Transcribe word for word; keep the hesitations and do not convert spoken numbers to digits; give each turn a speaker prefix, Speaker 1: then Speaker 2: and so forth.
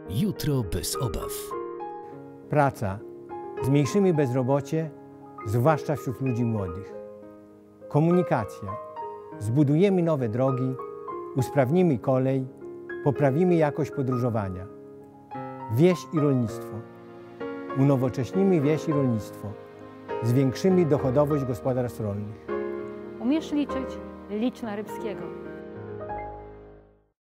Speaker 1: Jutro bez obaw.
Speaker 2: Praca. Zmniejszymy bezrobocie, zwłaszcza wśród ludzi młodych. Komunikacja. Zbudujemy nowe drogi, usprawnimy kolej, poprawimy jakość podróżowania. Wieś i rolnictwo. Unowocześnimy wieś i rolnictwo. Zwiększymy dochodowość gospodarstw rolnych.
Speaker 3: Umiesz liczyć? Licz na Rybskiego.